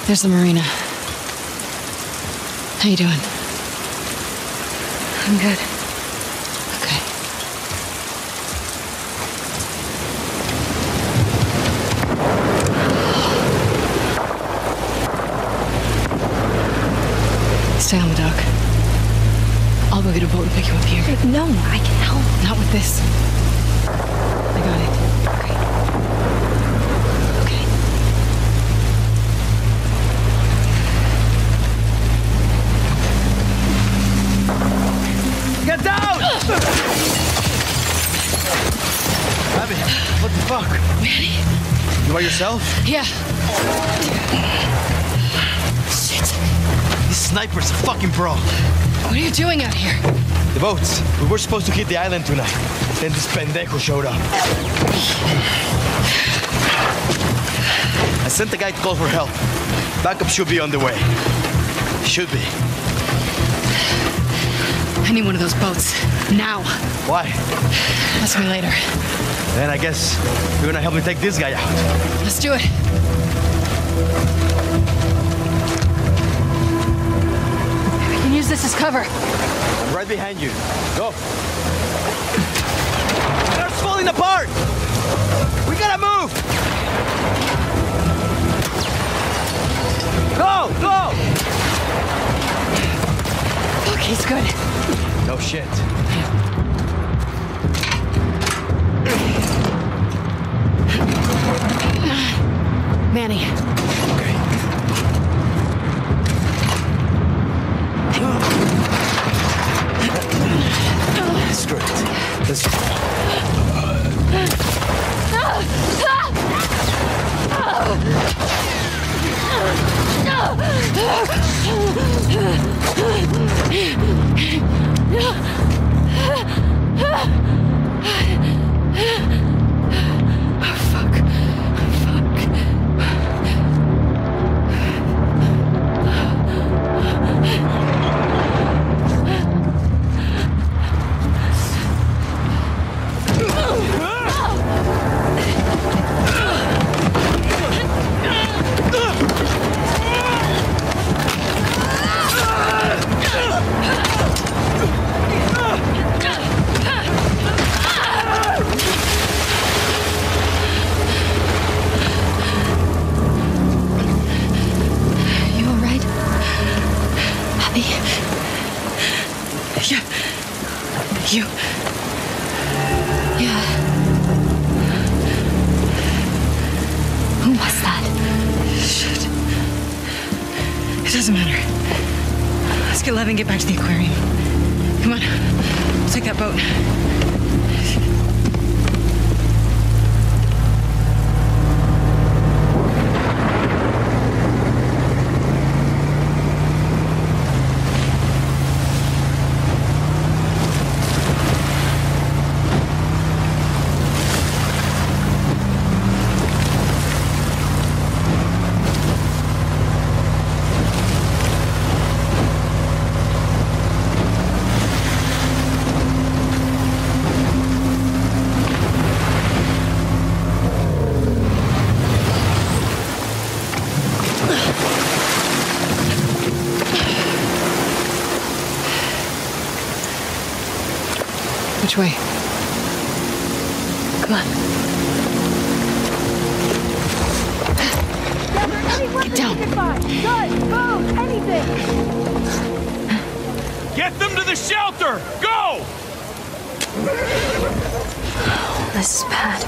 There's the marina. How you doing? I'm good. Okay. Stay on the dock. I'll go get a boat and pick you up here. No, I can help. Not with this. I got it. Okay. Okay. Get down! Abby, what the fuck? Manny? You by yourself? Yeah. Shit. This sniper's a fucking pro. What are you doing out here? The boats. We were supposed to hit the island tonight. Then this pendejo showed up. I sent the guy to call for help. Backup should be on the way. Should be. I need one of those boats. Now. Why? Ask me later. Then I guess you're gonna help me take this guy out. Let's do it. We can use this as cover. I'm right behind you. Go. They're falling apart! We gotta move! Go! Go! Look, he's good. No shit. Manny. Okay. Screw it. Let's... Who was that? Shit. It doesn't matter. Let's get Lev and get back to the aquarium. Come on. We'll take that boat. Which way? Come on. Get down. Gun, boat, anything. Get them to the shelter! Go! This is bad.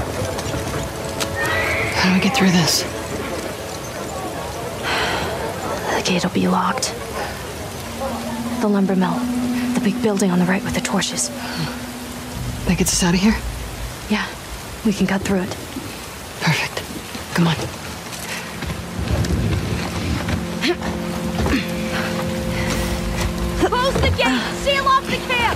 How do we get through this? The gate will be locked. The lumber mill. The big building on the right with the torches. That gets us out of here? Yeah, we can cut through it. Perfect. Come on. Close the gate! Seal off the camp!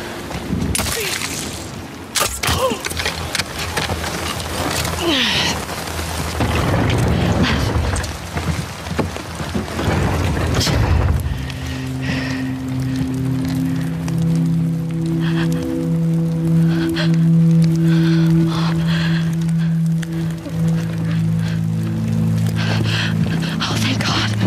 Oh, thank God.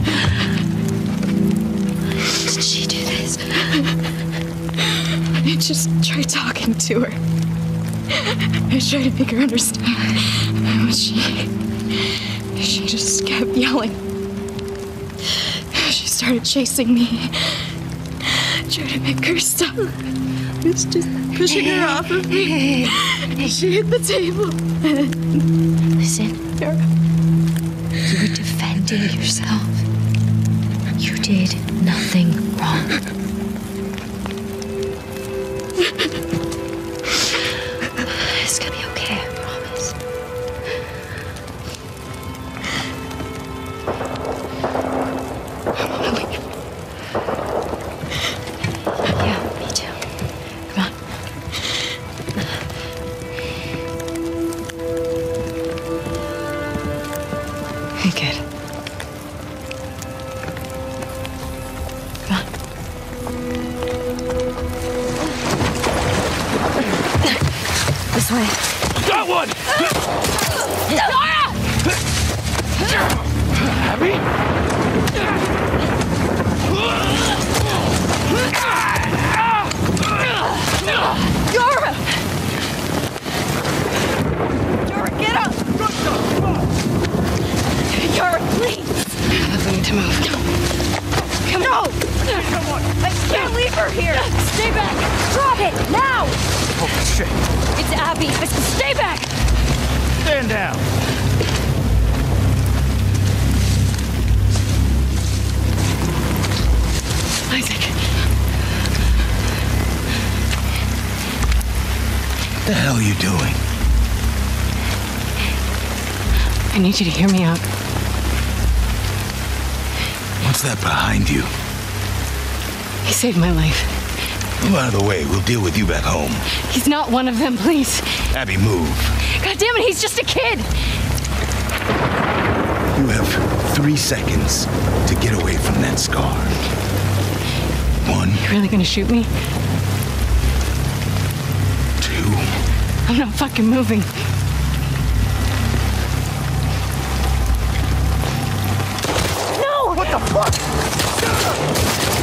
I just tried talking to her. I tried to make her understand. But she just kept yelling. She started chasing me. Trying to make her stop. I was just pushing her off of me. She hit the table. Listen. You were defending yourself. You did nothing wrong. It's gonna be okay, I promise. I wanna leave. Yeah, me too. Come on. Hey, kid. Come on. This way. Got one! Abby? Yara! Yara, get up! Yara, please! We need to move. Come on! I can't leave her here! Stay back! Drop it! Now! Oh, shit. It's Abby! Stay back! Stand down. Isaac. What the hell are you doing? I need you to hear me out. What's that behind you? He saved my life. Move out of the way. We'll deal with you back home. He's not one of them, please. Abby, move. God damn it, he's just a kid! You have 3 seconds to get away from that scar. 1, You really gonna shoot me? 2. I'm not fucking moving. No! What the fuck?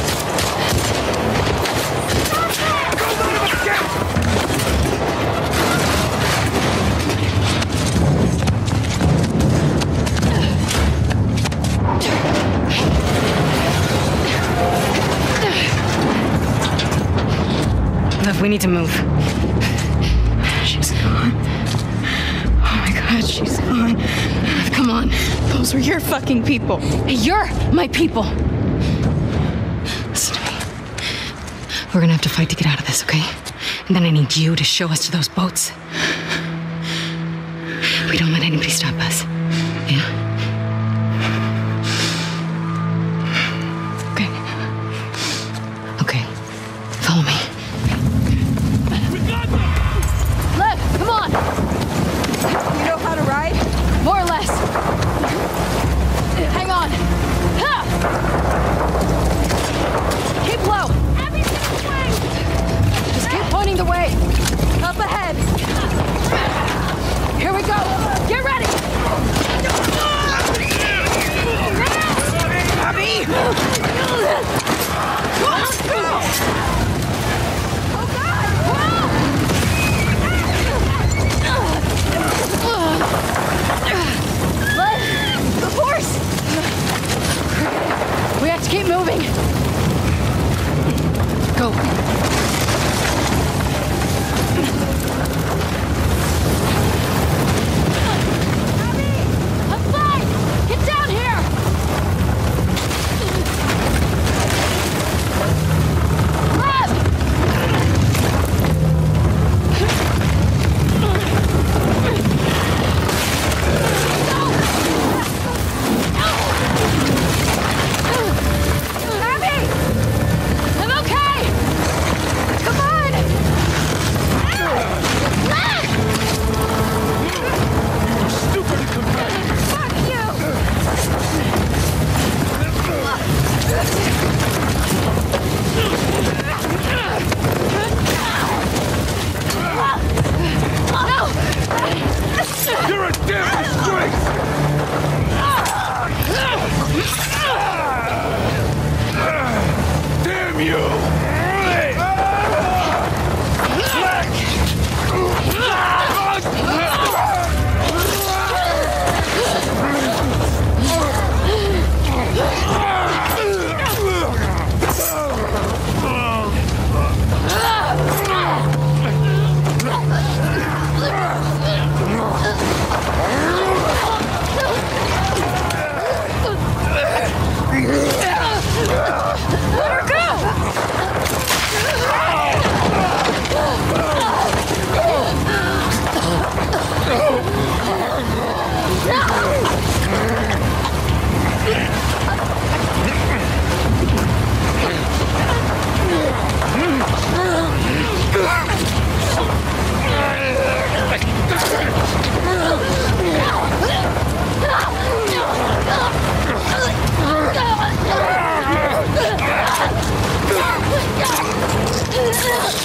Lev, we need to move. She's gone. Oh my God, she's gone. Come on. Those were your fucking people. You're my people. Listen to me. We're gonna have to fight to get out of this, okay? And then I need you to show us to those boats. We don't let anybody stop us. Yeah? Okay. Okay. Follow me. Lev, come on. You know how to ride? More or less. Hang on. Ha! Keep low. Just keep pointing the way. Up ahead. Here we go. Get ready.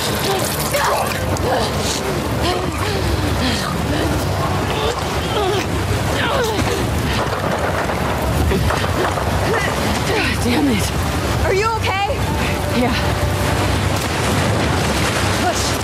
Damn it. Are you okay? Yeah. Push.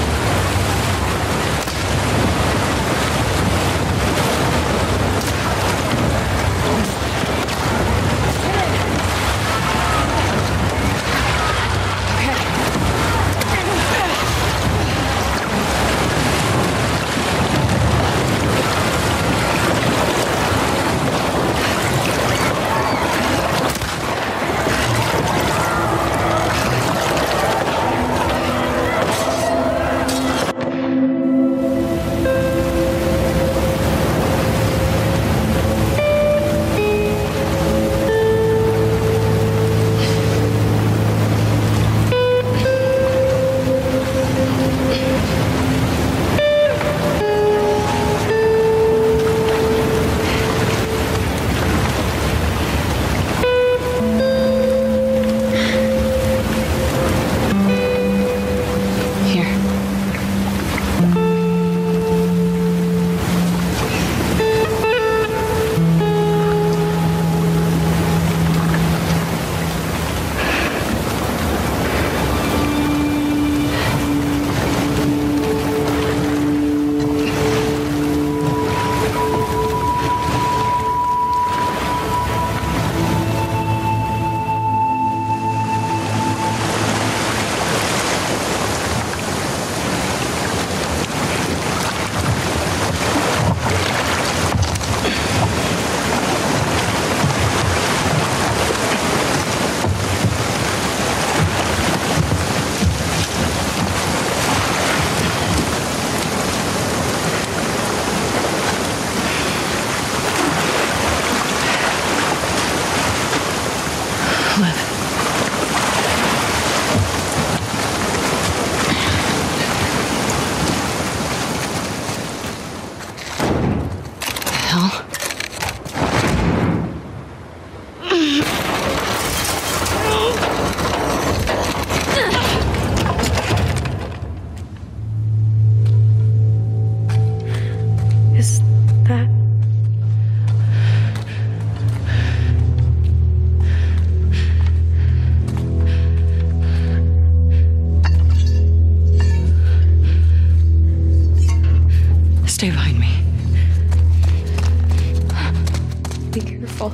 Stay behind me. Be careful.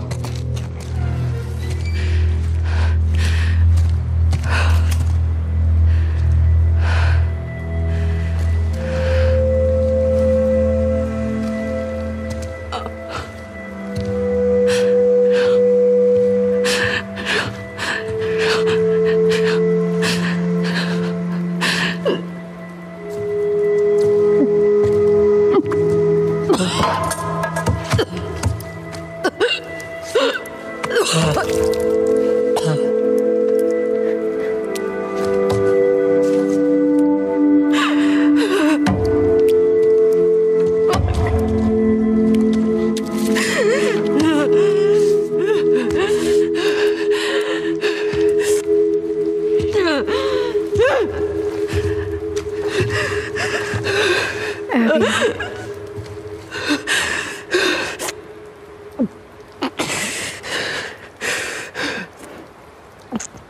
Abby.